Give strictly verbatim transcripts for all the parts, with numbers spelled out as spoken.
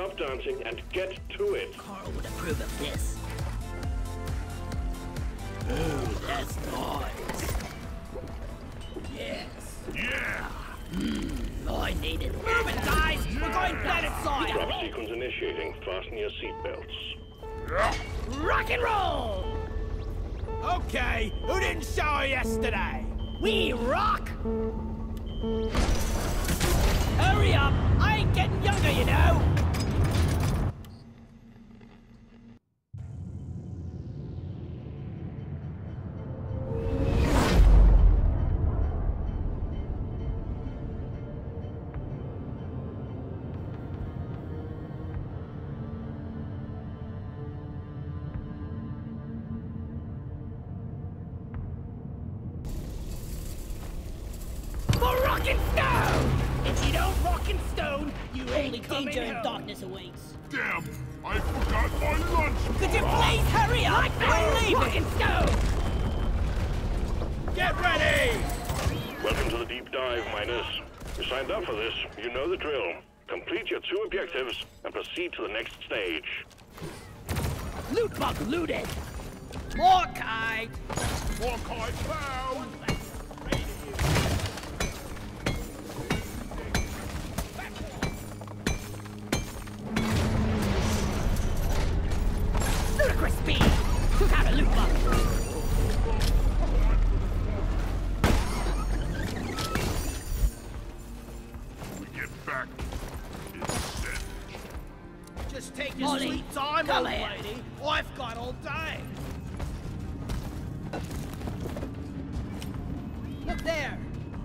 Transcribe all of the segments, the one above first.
stop dancing and get to it. Carl would approve of this. Ooh, that's nice. Yes. Yeah! Mm, I needed it. Move it, guys! We're going planet side! Drop sequence initiating. Fasten your seatbelts. Rock and roll! Okay, who didn't shower yesterday? We rock! Hurry up! I ain't getting younger, you know! Rock and stone! If you don't rock and stone, you only danger and darkness awaits. Damn! I forgot my lunch! Could you please hurry up? I'm leaving! Rock and stone! Get ready! Welcome to the deep dive, miners. You signed up for this. You know the drill. Complete your two objectives and proceed to the next stage. Loot bug looted! More kite! More kite found! Ludicrous speed! Took out a loot bug! We get back. Instead. Just take your Molly, sweet time, come old here. lady. I've got all day. Look there.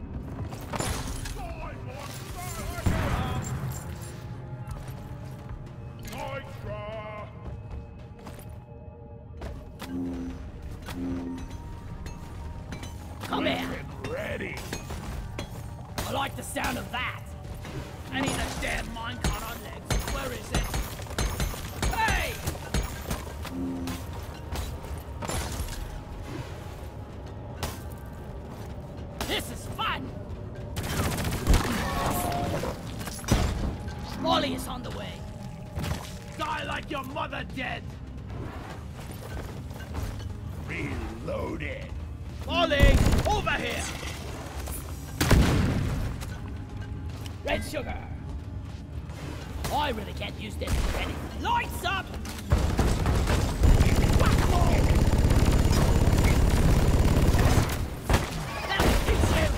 Come here! Ready. I like the sound of that! I need a damn minecart on legs. Where is it? Hey! This is fun! Molly is on the way. Die like your mother dead. Reloaded. Molly, over here. Red sugar! I really can't use this for anything. Lights up! That'll teach you!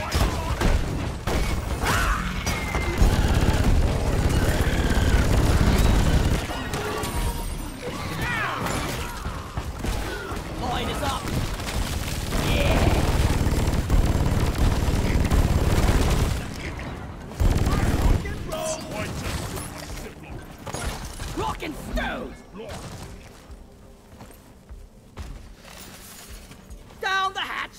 Line is up! Yeah! Rock and stone! Down the hatch!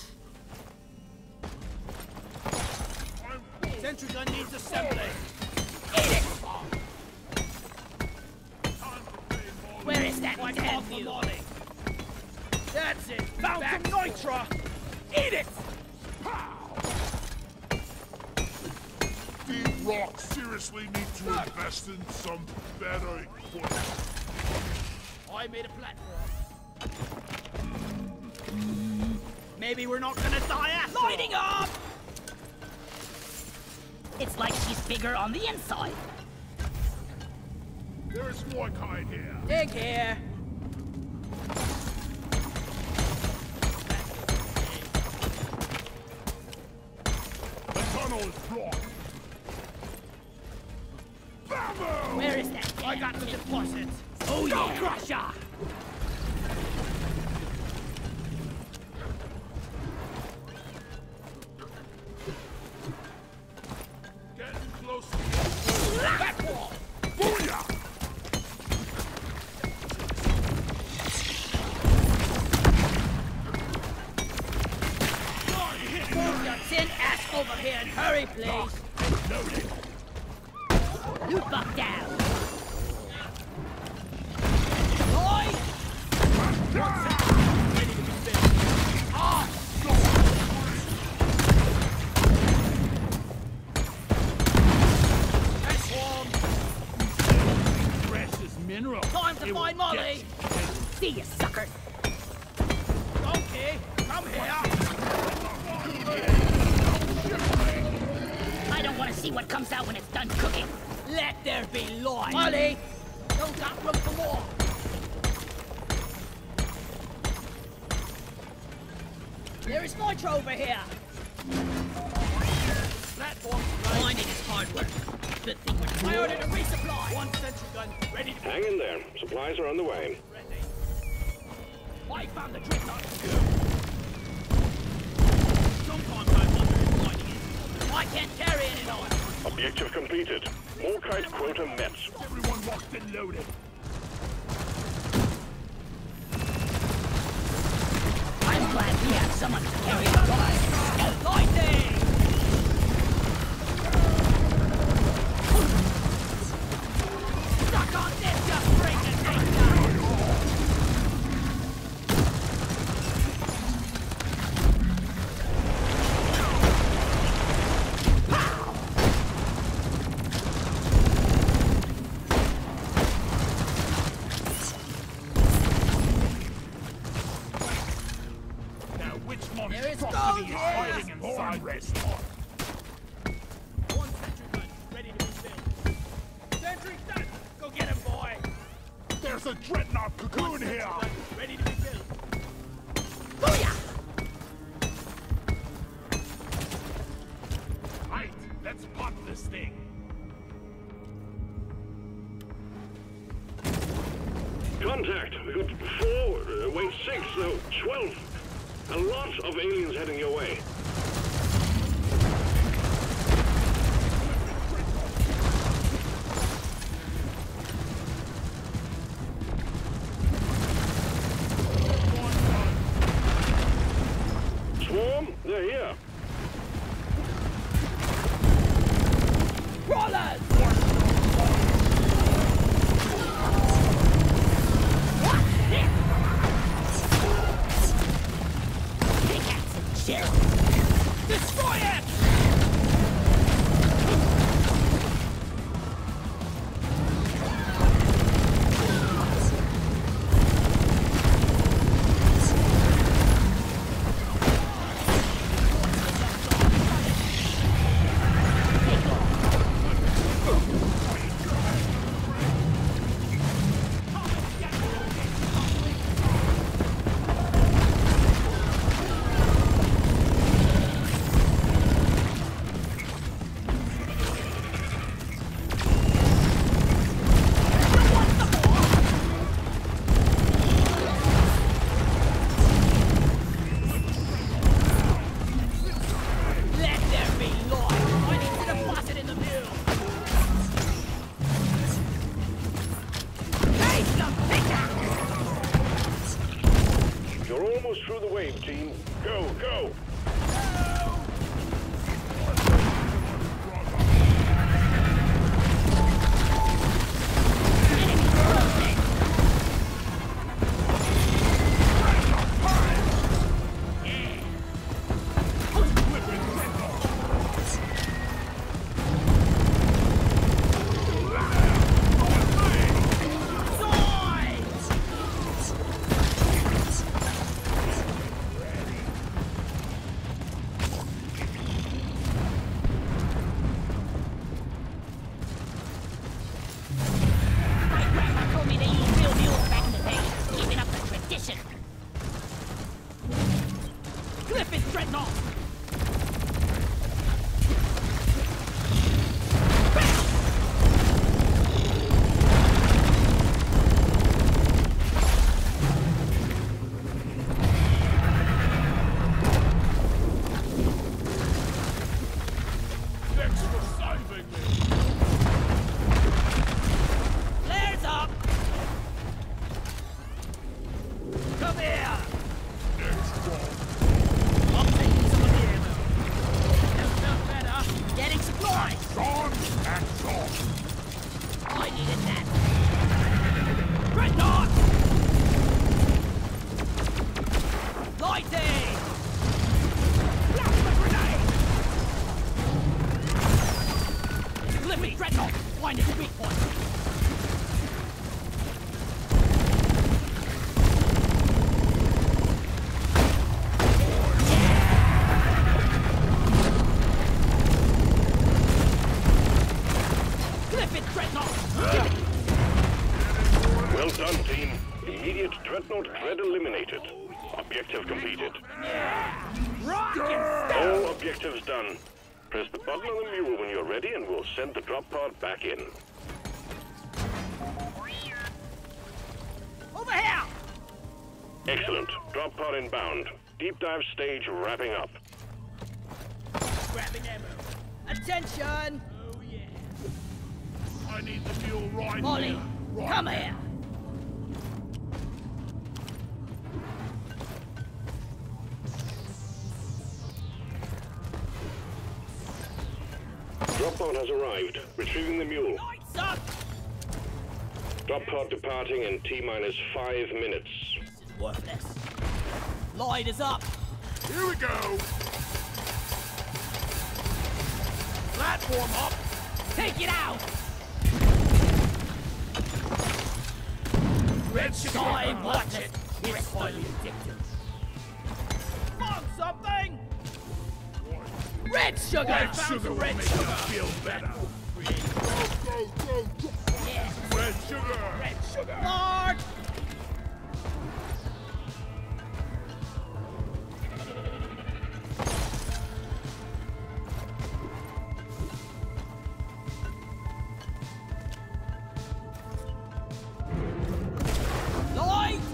Sentry gun needs assembly. Eat it! Where is that Like damn off the view? Molly. That's it. Found some nitra. Eat it. Deep Rock seriously need to invest in some better equipment. I made a platform. Maybe we're not gonna die after. Lighting up! It's like she's bigger on the inside. There's more kite here. Dig here. The tunnel is blocked. Bamboo! Where is that? I got the deposit. Oh yeah! Crusher! Getting close to the back wall. Booyah! Move your tin ass over here and hurry, please! Noted. Loot bug down! General. Time to It find will Molly. get- See you, sucker. Donkey, come here. I don't want to see what comes out when it's done cooking. Let there be light. Molly, don't got room for more. There is nitro over here. Platform Mining is hard work. Good thing we're I ordered a resupply. One sentry gun ready to Hang in there. Supplies are on the way. ready. I found the dreadnought. Sometimes I wonder if mining is. I can't carry any more. Objective completed. Morkite quota met. Everyone locked and loaded. I'm glad we have someone to carry the light. Lightning! Stuck on this, just break the thing down. Now which There is monstrosity gold is here! hiding inside this hut? One sentry gun ready to be filled. Sentry done. Go get him, boy. There's a dreadnought cocoon here! Gun ready to be filled. Booyah! Right, let's pop this thing. Contact. We got four, uh, wait, six, no, twelve. A lot of aliens heading your way. Swarm, they're here. Rollers! Pickaxe and chill. Destroy it! Let there be light! I need to deposit in the mill! Take some pickaxe! You're almost through the wave, team. Go, go! Enemy closing! My grandma told me they used real mules back in the day, keeping up the tradition. Cliff is dreadnought! Thanks for saving me! Flares up! Come here! I'm taking some of the ammo. That felt better. Getting supplies! Gone and gone! I needed that. Dreadnought! Lighting! Plasma grenade! Let me, Dreadnought! Find its weak point! Dreadnought! Well done, team. Immediate Dreadnought threat eliminated. Objective completed. All objectives done. Press the button on the mule when you're ready and we'll send the drop pod back in. Over here! Excellent. Drop pod inbound. Deep dive stage wrapping up. Grabbing ammo. Attention! Oh, yeah. I need the mule right Molly, now. Right come now. here! Drop pod has arrived. Retrieving the mule. Lights up! Drop pod departing in T-minus five minutes. This is worthless. Light is up! Here we go. Platform up. Take it out! Red sugar. Die, watch it! It's highly addictive. Found something! Red sugar! Red Found sugar some will red make sugar! you feel better. Go, go, go, go. Yes. Red sugar. Red sugar! Lord! Light!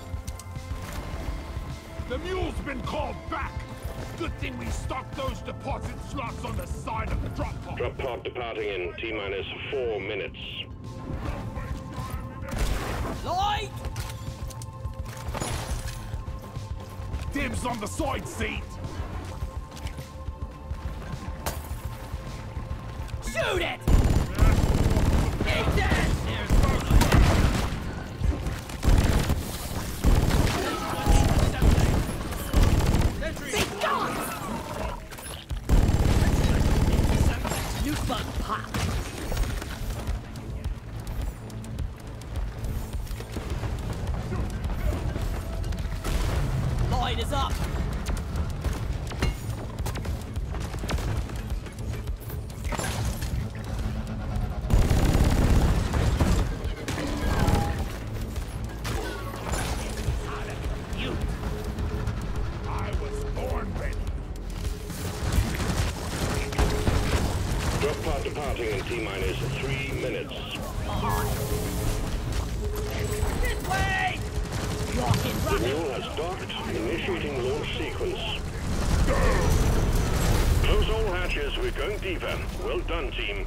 The mule's been called back. Good thing we stocked those deposit slots on the side of the drop pod. Drop pod departing in T-minus four minutes. Light! Dibs on the side seat. Shoot it! Eat it! Be gone! New bug pop. Light is up. You. I was born ready. Drop pod departing in T-minus three minutes. This way! Rocket, The rocket! mule has docked, initiating launch sequence. Close all hatches, we're going deeper. Well done, team.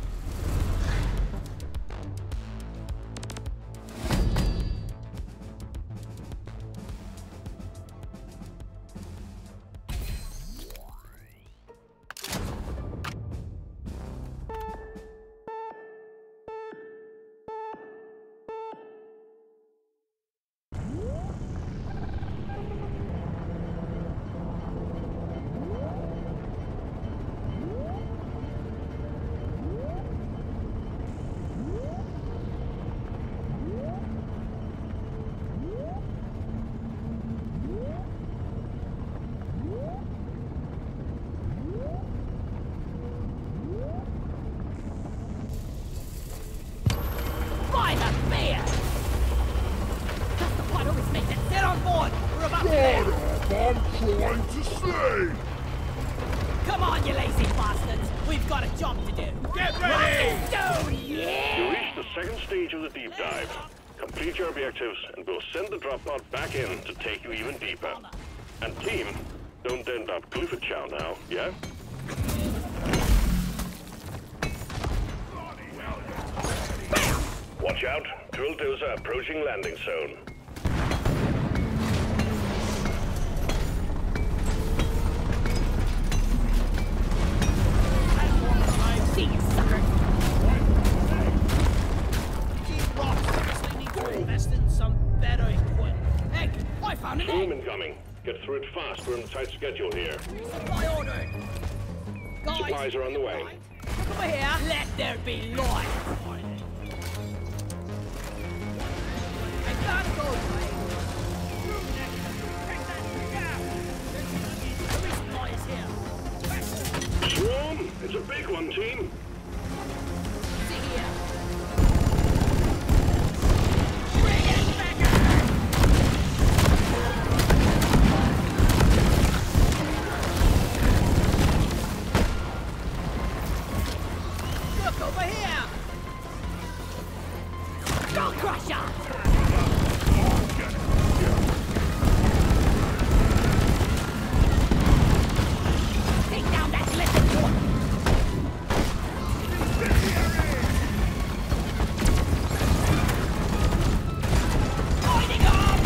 By the beer! Just the one always makes it. Get on board! We're about to Shut leave! up, I'm trying to slay. Come on, you lazy bastards! We've got a job to do! Get ready. So, You yeah! reached the second stage of the deep dive. Complete your objectives, and we'll send the drop pod back in to take you even deeper. And team, don't end up Clifford Chow now, yeah? Watch out, drill dozer approaching landing zone. See you, sucker! Keep rocks. Obviously need to invest in some better equipment. Egg! I found an Boom egg! incoming. Get through it fast, we're on a tight schedule here. Supply ordered! Guys, Supplies are on the way. look over here! Let there be light! I can't go away! Take that thing out. The resupply is here! Swarm, it's a big one, team. See here! Skull Crusher! Take down that glisten door! Lighting up!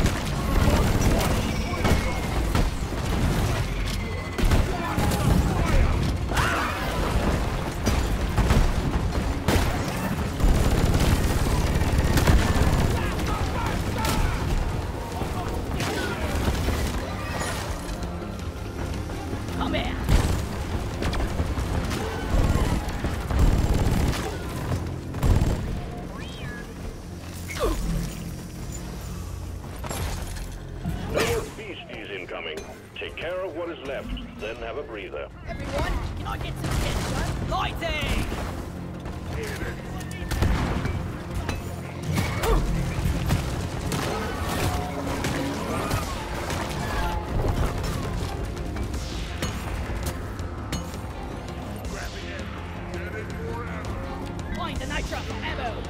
Come here! No more beasties incoming. Take care of what is left, then have a breather. Everyone, can I get some shit done? Lighting! Find the nitro ammo!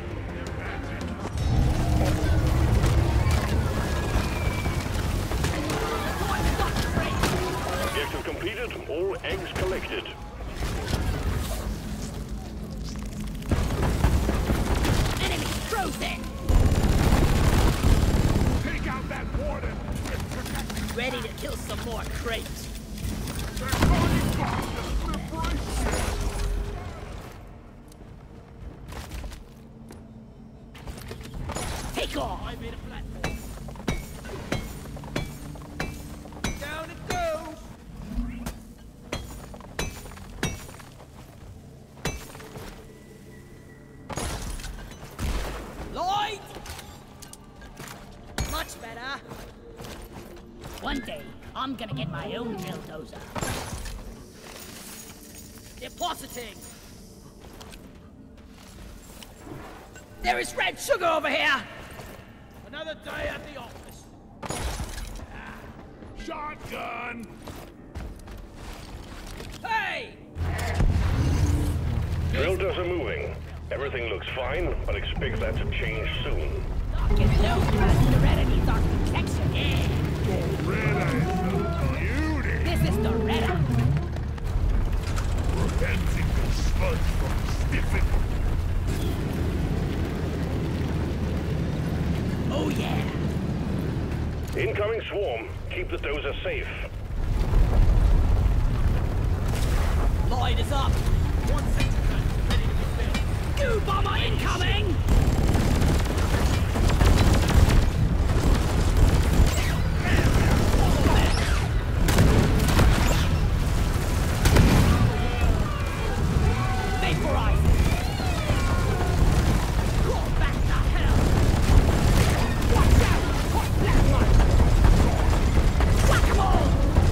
Objective completed, all eggs collected. Enemy frozen! Take out that warden! Ready to kill some more crates. They're going back to liberation! Take off! I made a platform. Down it goes. Lloyd! Much better. One day, I'm gonna get my own drill dozer. Depositing! There is red sugar over here! Another day at the office. Shotgun! Hey! Drill dozer moving. Everything looks fine, but expect that to change soon. Knock it low, man. Loretta needs our protection. Yeah! Loretta is a beauty! This is Loretta! Preventing the sludge from stiffening. Oh yeah! Incoming swarm. Keep the dozer safe. Lloyd is up! One sentry gun ready to be filled. Goo bomber incoming! Vaporize! Crawl back to hell! Watch out! Hot flashlight! Whack-a-mole!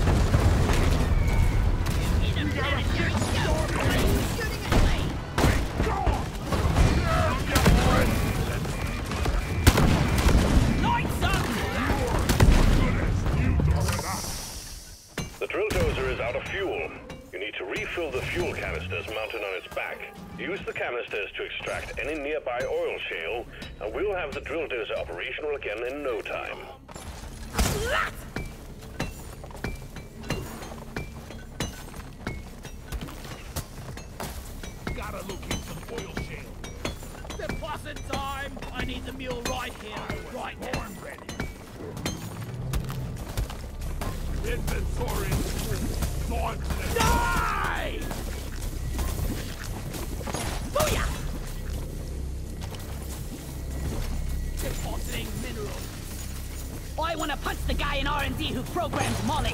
Interplanetary scout! Shooting at me! Lights up! The drill dozer is out of fuel. You need to refill the fuel canisters mounted on its back. Use the canisters to extract any nearby oil shale, and we'll have the drill dozer operational again in no time. Splat! Gotta locate some oil shale. Deposit time. I need the mule right here, right now. Born ready. Inventory. Dauntless. Die! Booyah! Depositing mineral. I want to punch the guy in R and D who programmed Molly.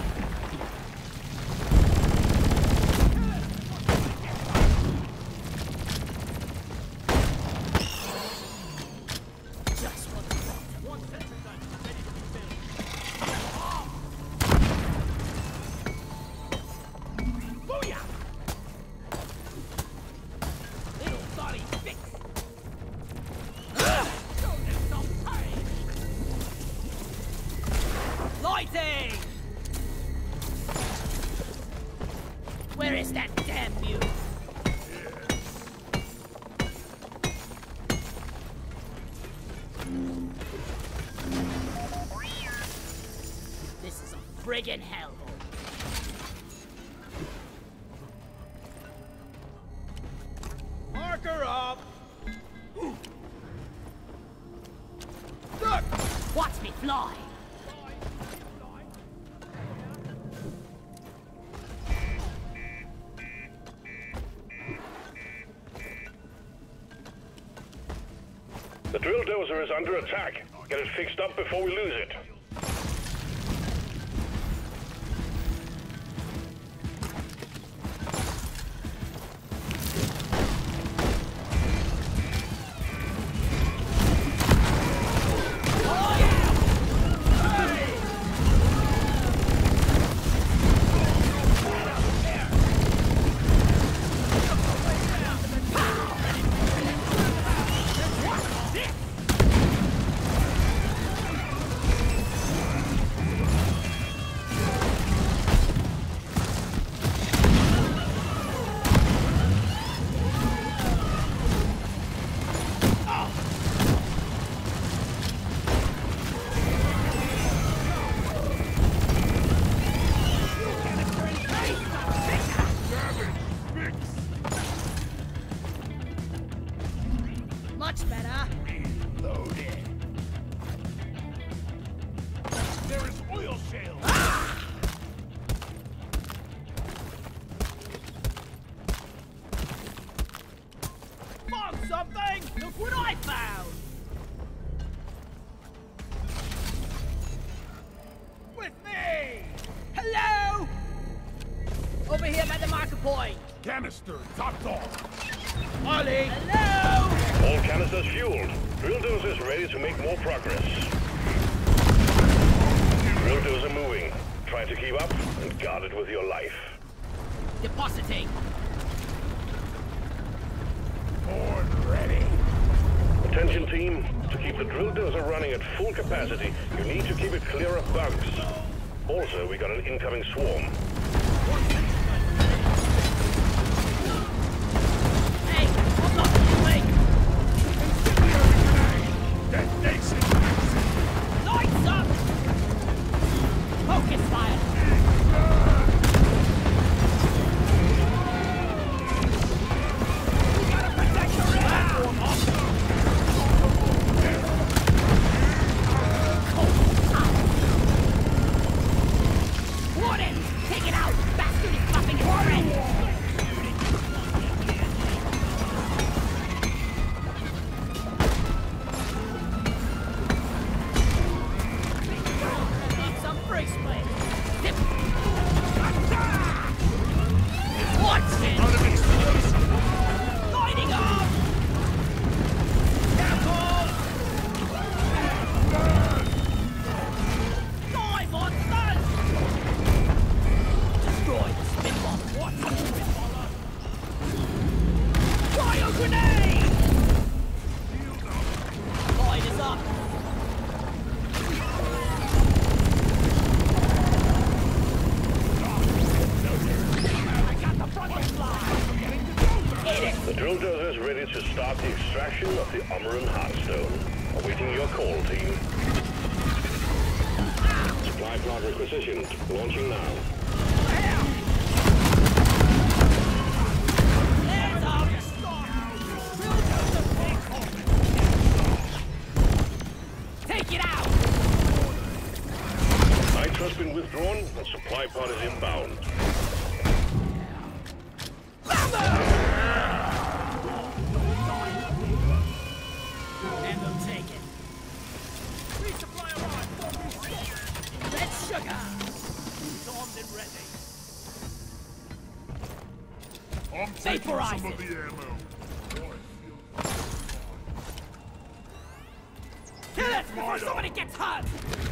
Just what I want. One sentry gun ready to be filled. Booyah! Little body fix. Show them some. friggin' hellhole. Marker up! Look! Watch me fly! The drill dozer is under attack. Get it fixed up before we lose it. Much better. Loaded. There is oil shale. Found something! Look what I found! With me! Hello! Over here by the marker point. Canister topped off. Ollie! Hello! All canisters fueled. Drill dozer is ready to make more progress. Drill dozer moving. Try to keep up and guard it with your life. Depositing. Born ready. Attention team, to keep the drill dozer running at full capacity, you need to keep it clear of bugs. Also, we got an incoming swarm. Hey, I'm not awake! Detonation. Lights up! Focus fire! We gotta protect the platform! Warden! Take it out! Bastard is buffing it! Warden! Need some free spray! Zip! What's it? Enemies close. Lighting up! Die, monsters! Destroy the spitball! What's the spitballer? Cryo grenade! Light is up! I got the front end line! Eat it! The drill dozer is ready to start the extraction of the Omeran Heartstone. Awaiting your call, team. Supply plot requisitioned. Launching now. Hands up! Take it out! Knights has been withdrawn and supply pod is inbound. Handle taken. Resupply arrived! Red sugar! Armed and ready. I'm taking Vaporize some it. of the ammo. Kill it before somebody gets hurt!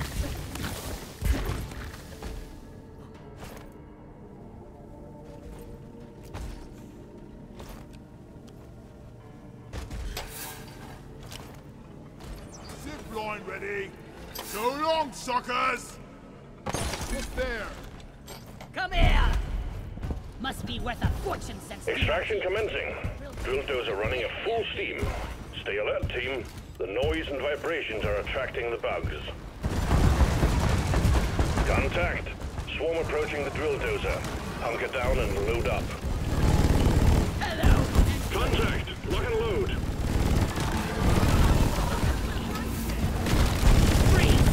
Zip line ready. So long, suckers. What's there? Come here! Must be worth a fortune since the... Extraction commencing. Drill dozer running at full steam. Stay alert, team. The noise and vibrations are attracting the bugs. Contact. swarm approaching the drill dozer. Hunker down and load up. Hello! Contact! Lock and load! Freeze!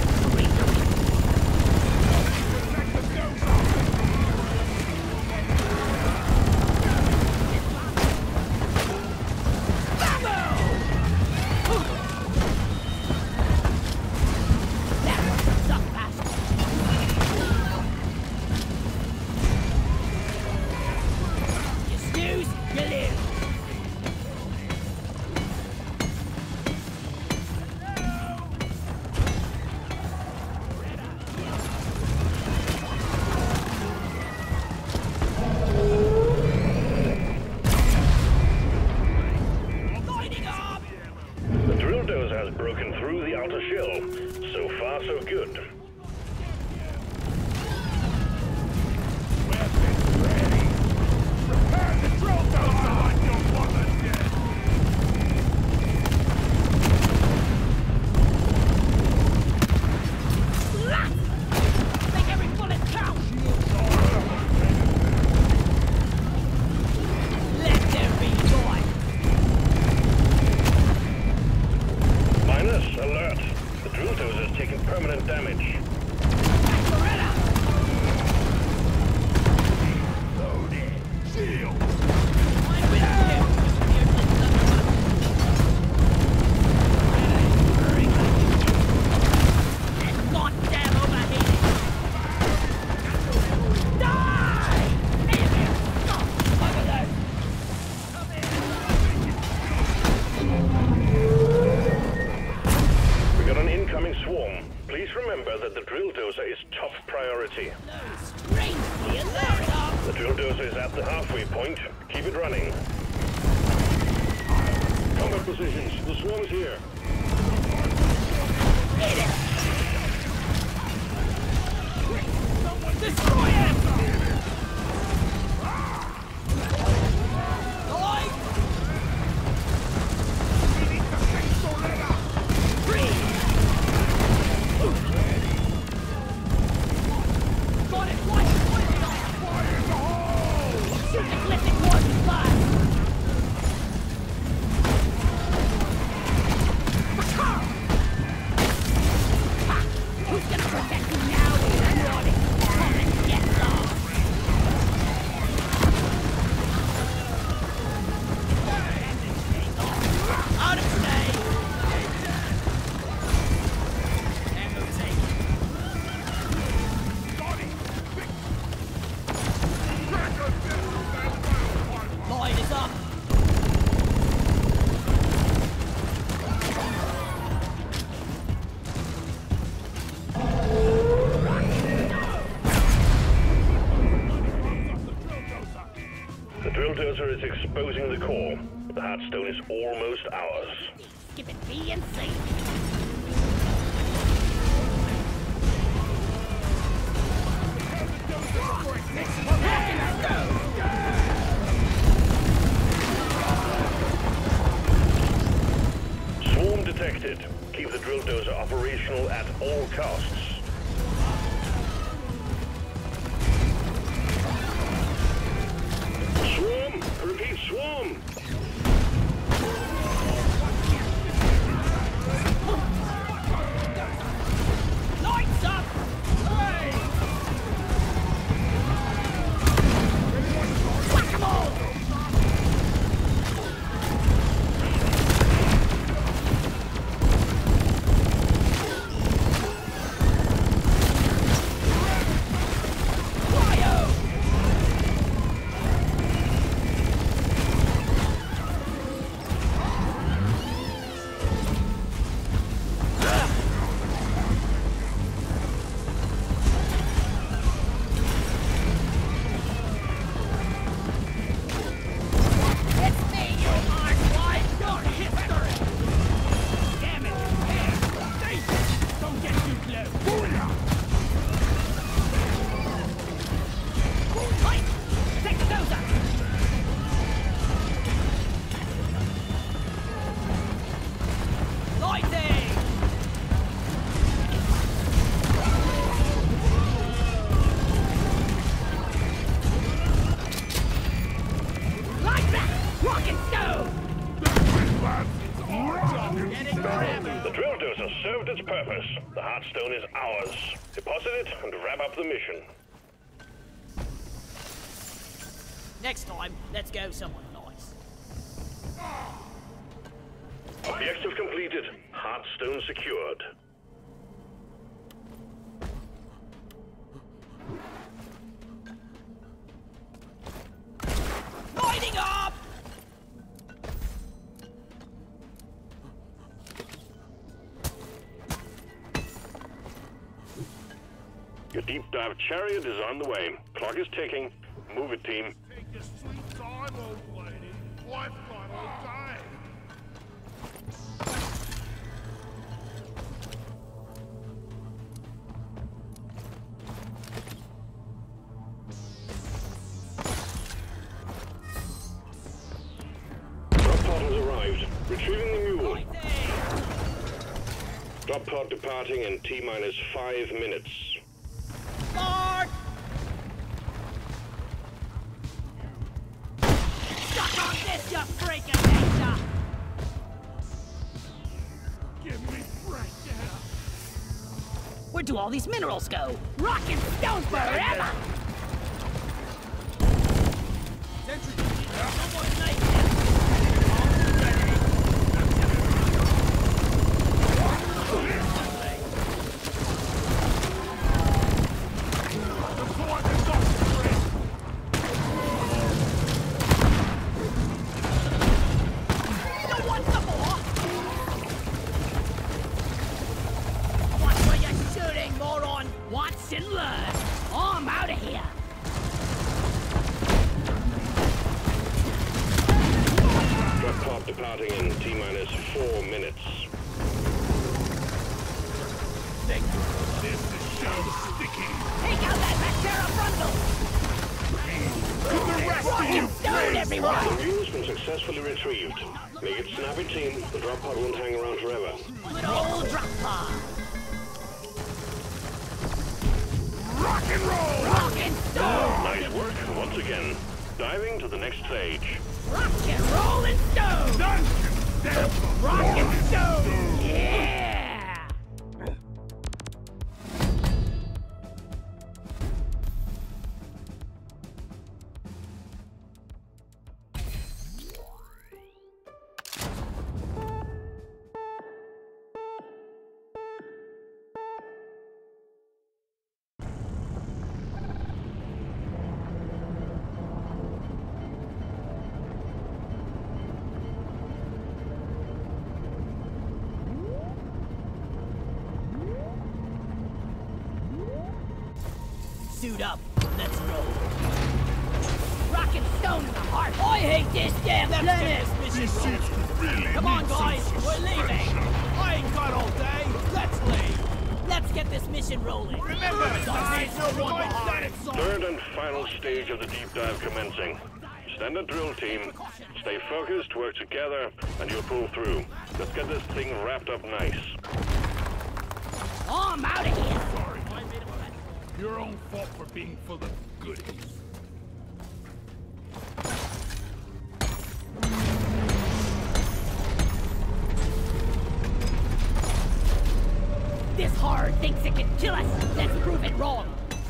The drill dozer is at the halfway point. Keep it running. Combat positions. The swarm is here. Hit it! Destroy it! Alive! Freeze! Got it! Watch it! Watch it! Fire in the hole! Shoot the ecliptic poison blast! Who's gonna protect you now? Warning! Come and get lost! Out of stage! Echo take. Line is up! The drill dozer is exposing the core. The Heartstone is almost ours. Skip it B and C. Swarm detected. Keep the drill dozer operational at all costs. Swarm! Repeat, swarm! Lights up! Hooray! Whack 'em all! Cryo! The drill dozer served its purpose. The Heartstone is ours. Deposit it and wrap up the mission. Next time, let's go somewhere nice. Objective completed. Heartstone secured. Lighting up! Your deep dive chariot is on the way. Clock is ticking. Move it, team. Take your sweet time, old lady. I've got all day. Drop pod has arrived. Retrieving the mule. Right there! Drop pod departing in T minus five minutes. Start! Suck on this, you freak of nature! Give me fresh air. Where do all these minerals go? Rock and stone forever! Sentry, someone's late now. Departing in T minus four minutes. This is so sticky. Take out that Bacteria Brundle! Rock and stone, everyone! The mule's been successfully retrieved. Make it snappy, team. The drop pod won't hang around forever. Good old drop pod! Rock and roll! Rock and stone! Nice work once again. Diving to the next stage. Rock and roll and stone! Dungeon Stamper! Rock and stone! Yeah! Suit up. Let's roll. Rock and stone in the heart. I hate this damn planet. This seems to really Come on, need some guys. We're leaving. suspension. I ain't got all day. Let's leave. Let's get this mission rolling. Remember, Guys, there's no one behind. Third and final stage of the deep dive commencing. Standard drill team. Stay focused, work together, and you'll pull through. Let's get this thing wrapped up nice. I'm out of here. Sorry. Your own fault for being full of goodies. This horror thinks it can kill us. Let's prove it wrong.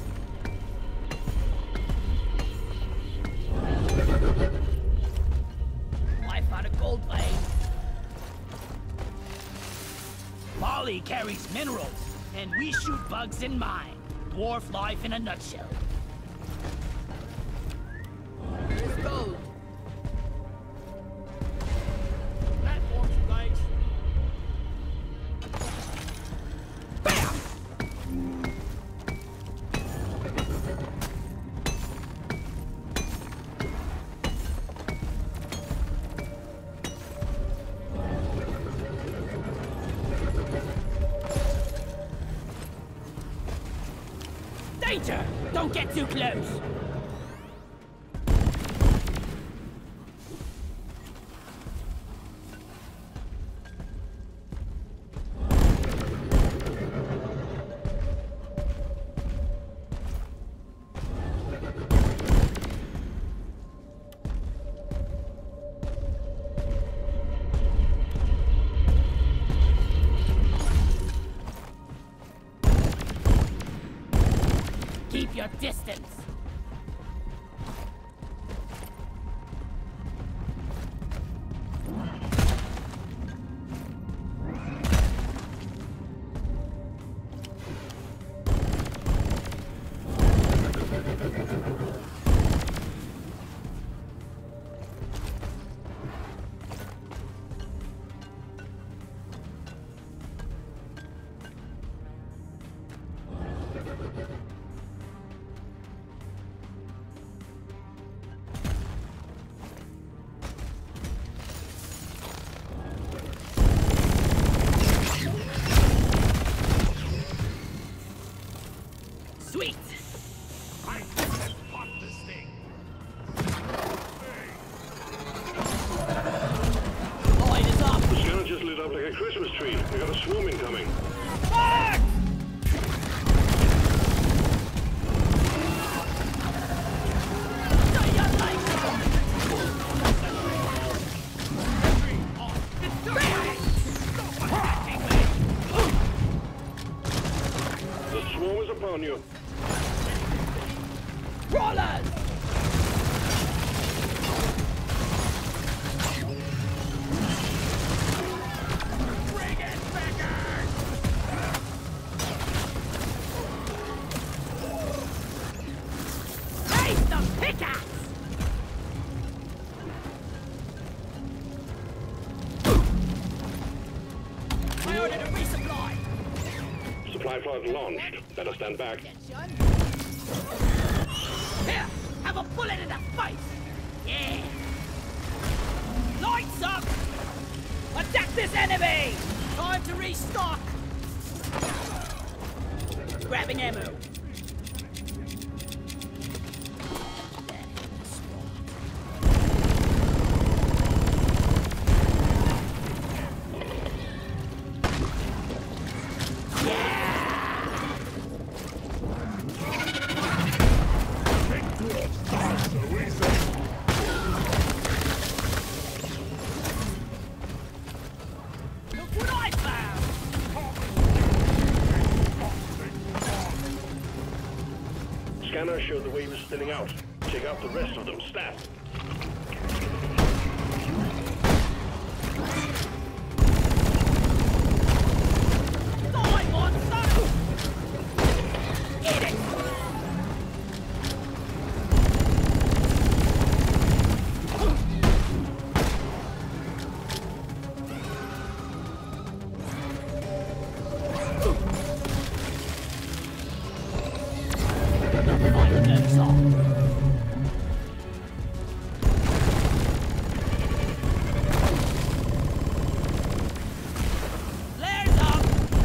I found a gold vein. Molly carries minerals, and we shoot bugs in mine. Dwarf life in a nutshell. Here's gold. Platforms, guys. Bam! Danger! Don't get too close! distance. Sweet! I can't pop this thing. Light is up! The scanner just lit up like a Christmas tree. We got a swarm incoming. Fuck! Stay your life! The swarm is upon you. Rollers! Bring it, beggars! Raise the pickaxe! I ordered a resupply! Supply pod launched. Better stand back. Here, have a bullet in the face! Yeah! Lights up! Attack this enemy! Time to restock! Grabbing ammo. Look what I found! Scanner showed the wave is thinning out. Take out the rest of them. Stat. Die, monster! Eat it! The fight goes on. Flares up!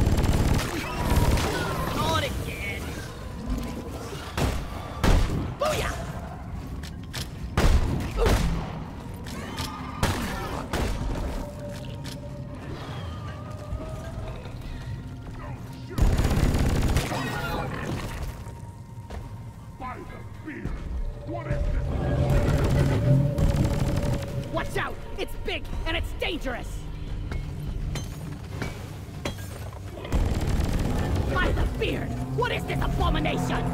Not again! Booyah! By the beard! What is this? Watch out! It's big and it's dangerous! By the beard! What is this abomination?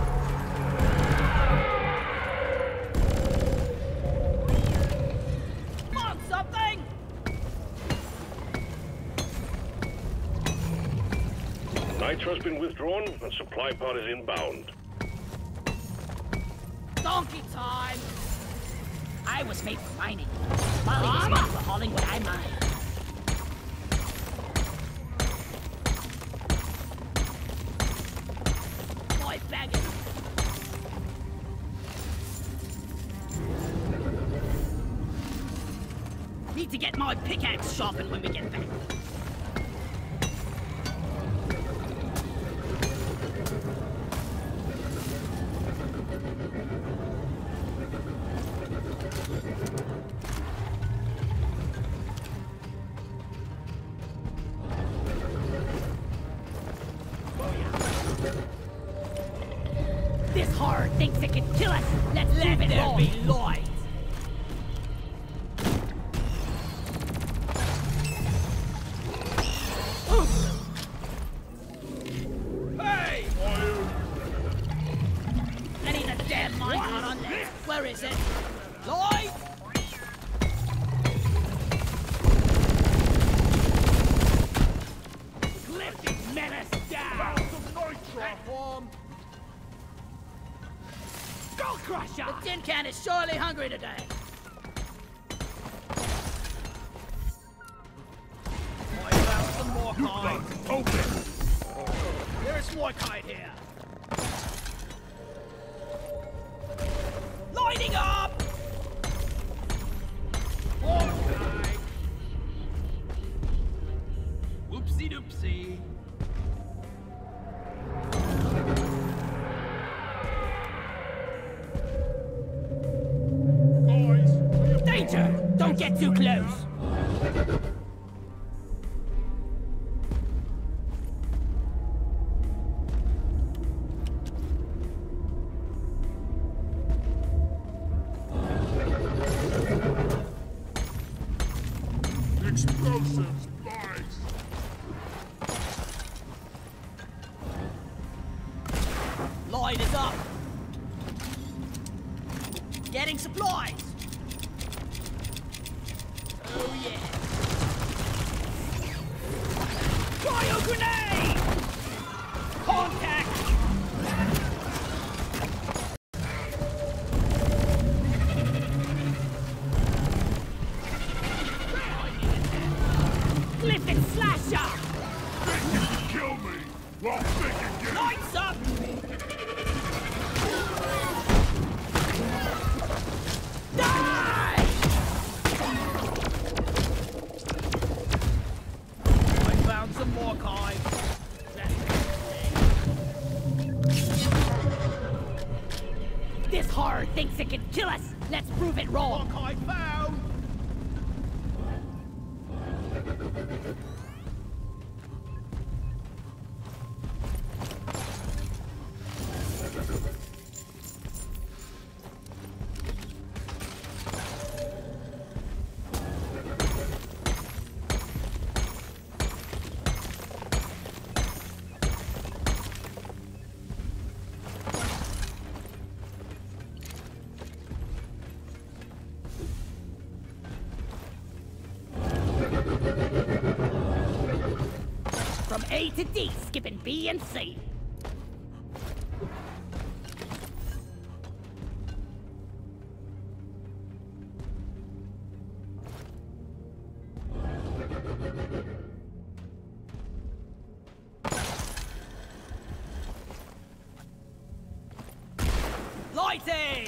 Found something! Nitro's been withdrawn and supply pod is inbound. Donkey time! I was made for mining. Molly was made for hauling what I mine. Boy, bagging. Need to get my pickaxe sharpened when we get back. This horror thinks it can kill us. Let's leave it there be light. Hey! slasher! The tin can is surely hungry today. I found some more You kite. guys, open! There is more kite here. Lighting up! More kite. Whoopsie doopsie. Guys, Danger! Don't get too close! explosives, guys! Light is up! Getting supplies! Oh yeah! Cryo grenade! Contact! Clifton slasher! Think you can kill me? Well, think again! Lights up! Die! I found some more kite. This horror thinks it can kill us! Let's prove it More wrong! kite found. From A to D, skipping B and C. Lighting!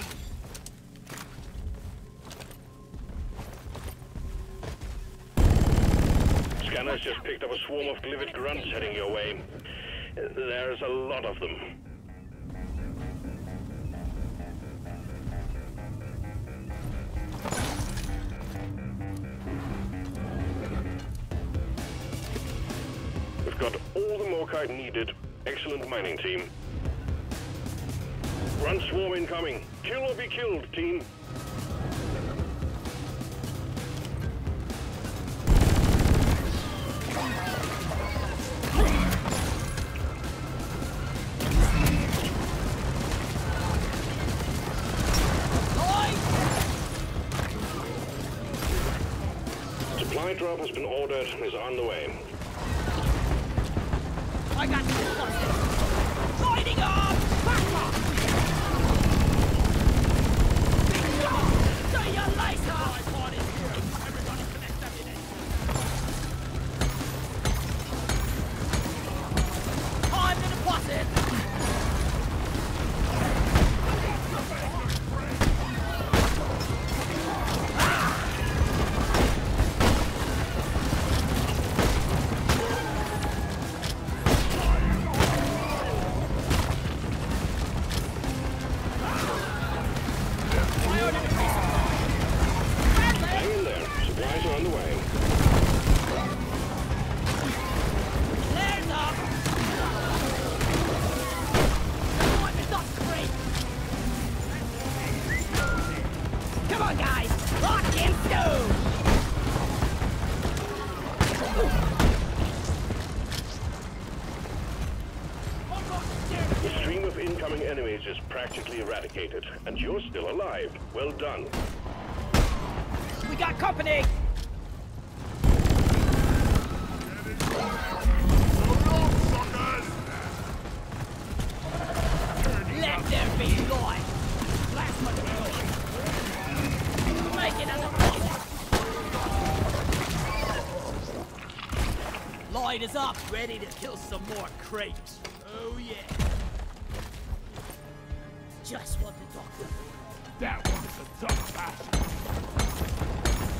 Scanners just picked up a swarm of Glivet grunts heading your way. There's a lot of them. We've got all the Morkite needed. Excellent mining team. Grunt swarm incoming. Kill or be killed, team. Supply drop has been ordered and is on the way. I got you! Lighting up! Back off! Say your lace off! Everybody connect ammunition. Time to deposit! Hang in there. Supplies are on the way. Flares up! Everyone is up straight! Come on, guys! Lock in stone! The stream of incoming enemies is practically eradicated, and you're still alive. Well done. We got company! Let there be light! Plasma Light is up. Ready to kill some more crates. Oh yeah. Just what the doctor. That was a tough bastard.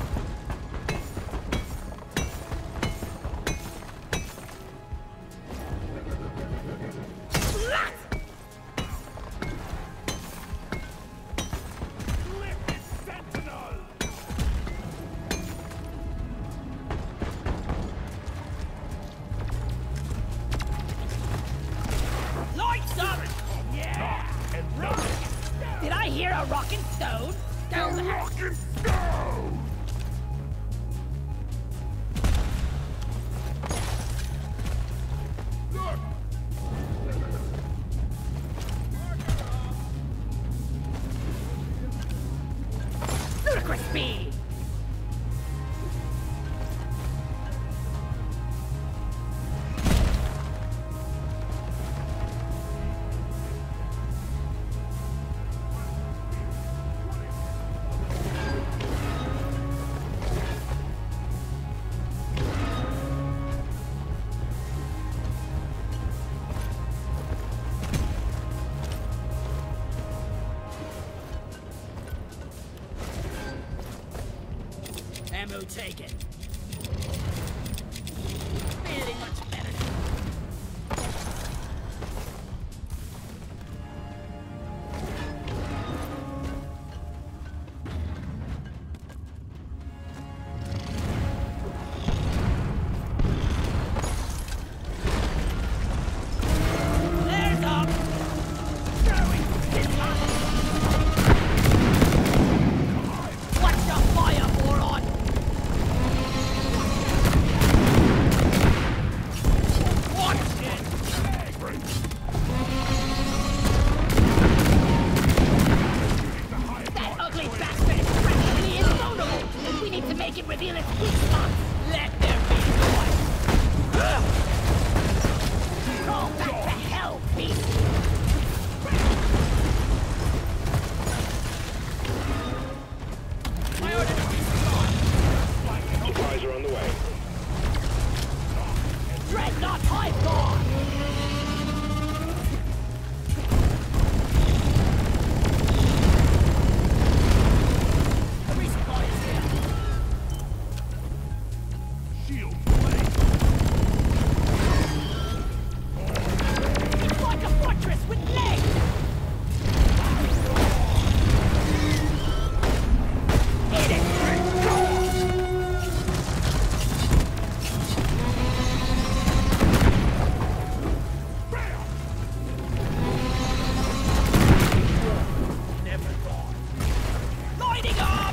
Lights up! Yeah! Did I hear a rockin' stone? Down the hatch! Rockin' stone! Look! Ludicrous speed! Ammo taken. Feeling much better now. There's up! Throwing his up! Watch the fire, moron! That ugly bastard is practically invulnerable! We need to make it reveal its weak spots! Let there be noise! Crawl back to hell, beast! My order to be Supplies are on the way. Dreadnought Hive Guard! The resupply is here. Shield blade! It's like a fortress with legs! Eat it! Never gone. Lighting up!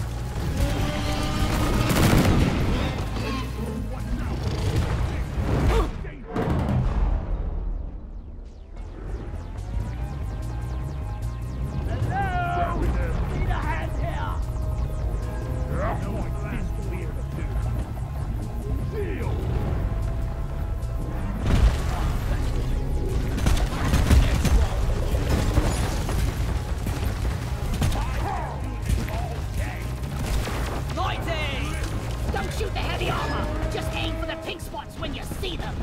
Hello! Need a hand here! No one seems clear to do. Shield! Lighting! Don't shoot the heavy armor! Just aim for the pink spots when you see them!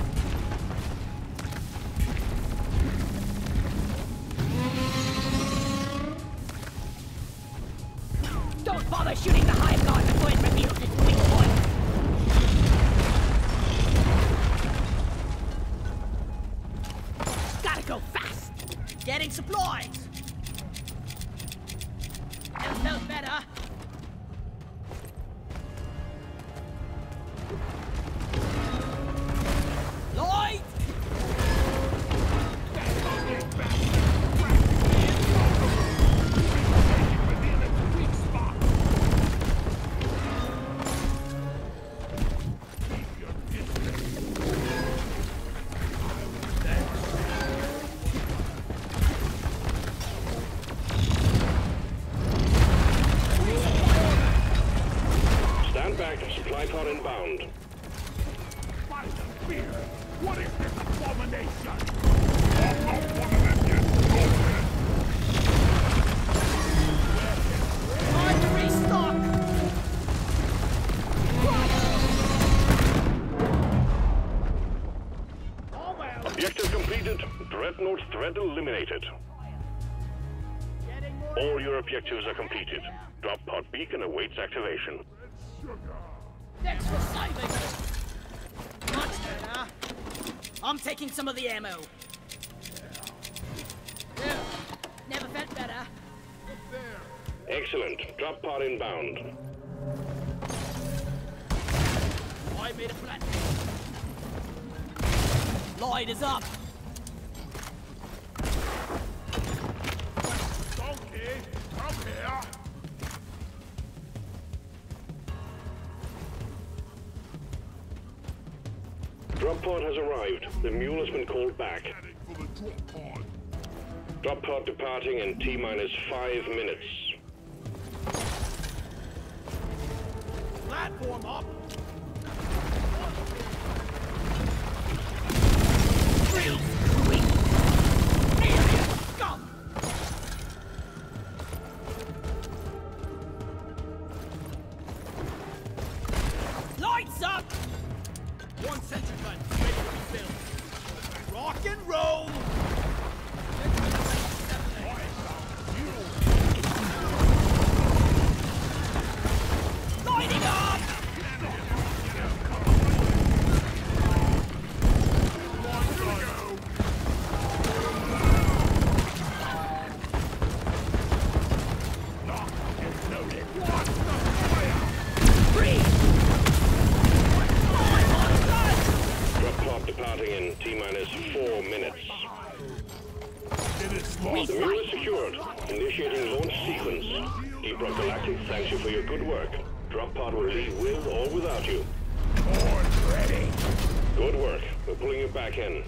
Don't bother shooting the hive guard before it reveals its weak point! Gotta go fast! Getting supplies. Never felt better! Light! Reveal its weak spot! Keep your distance! Stand back. Supply car inbound. By the fear! What is this abomination? I'm not one of them yet! Time to restock! Objective completed. Dreadnought threat eliminated. All your objectives are completed. Drop pod beacon awaits activation. Thanks for saving me. Much better. I'm taking some of the ammo. Yeah. Never felt better. Excellent. Drop pod inbound. I made a plan. Light is up. Donkey, come here. Drop pod has arrived. The mule has been called back. Heading for the drop pod. Drop pod departing in T minus five minutes. Platform up. Lights up! One sentry gun ready to refill. Rock and roll. Lighting up! Departing in T minus four minutes. It is The lost. mule is secured. Initiating launch sequence. Deep Rock Galactic thanks you for your good work. Drop pod will leave with or without you. Board ready. Good work. We're pulling you back in.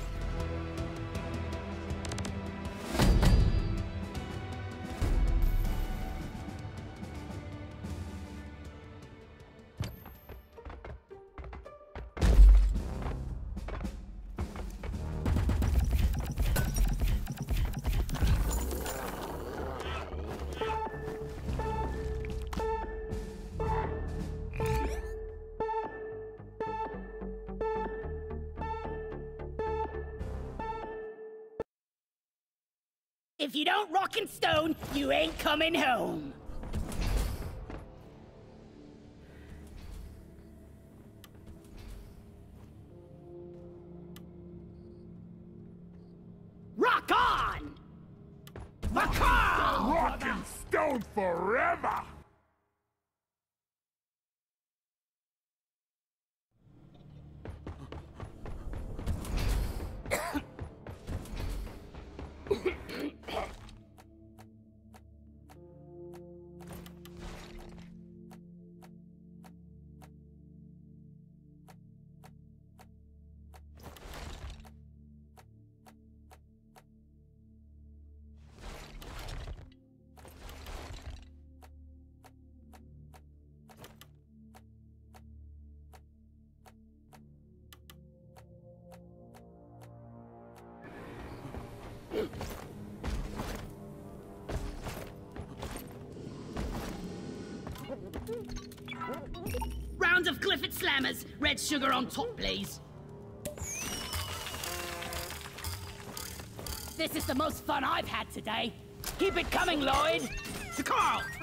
If you don't rock and stone, you ain't coming home. Rock on! Rock on! Rock and stone forever. Round of Clifford Slammers. Red sugar on top, please. This is the most fun I've had today. Keep it coming, Lloyd. To Carl.